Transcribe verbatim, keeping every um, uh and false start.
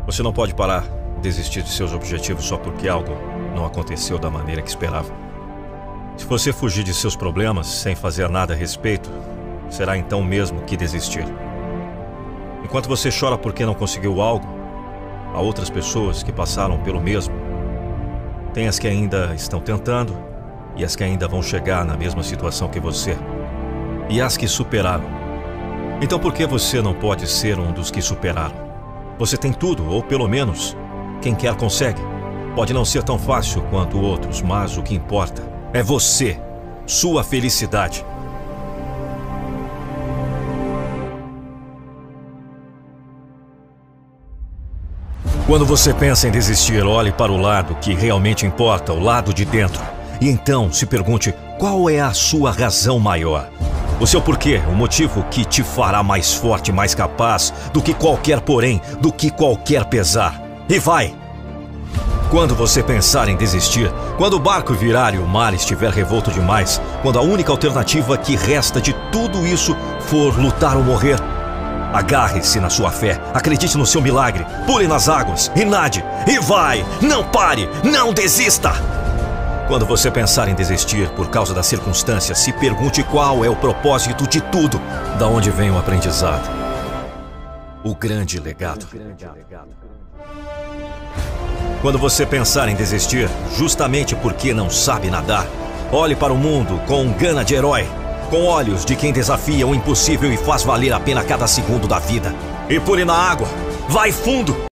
Você não pode parar, desistir de seus objetivos só porque algo não aconteceu da maneira que esperava. Se você fugir de seus problemas sem fazer nada a respeito, será então mesmo que desistir. Enquanto você chora porque não conseguiu algo, há outras pessoas que passaram pelo mesmo. Tem as que ainda estão tentando e as que ainda vão chegar na mesma situação que você. E as que superaram. Então por que você não pode ser um dos que superaram? Você tem tudo, ou pelo menos, quem quer consegue. Pode não ser tão fácil quanto outros, mas o que importa é você, sua felicidade. Quando você pensa em desistir, olhe para o lado que realmente importa, o lado de dentro. E então se pergunte qual é a sua razão maior. O seu porquê, o motivo que te fará mais forte, mais capaz do que qualquer porém, do que qualquer pesar. E vai! Quando você pensar em desistir, quando o barco virar e o mar estiver revolto demais, quando a única alternativa que resta de tudo isso for lutar ou morrer, agarre-se na sua fé, acredite no seu milagre, pule nas águas e nade, e vai! Não pare, não desista! Quando você pensar em desistir por causa das circunstâncias, se pergunte qual é o propósito de tudo, da onde vem o aprendizado, o grande legado. Quando você pensar em desistir, justamente porque não sabe nadar, olhe para o mundo com gana de herói, com olhos de quem desafia o impossível e faz valer a pena cada segundo da vida. E pule na água, vai fundo!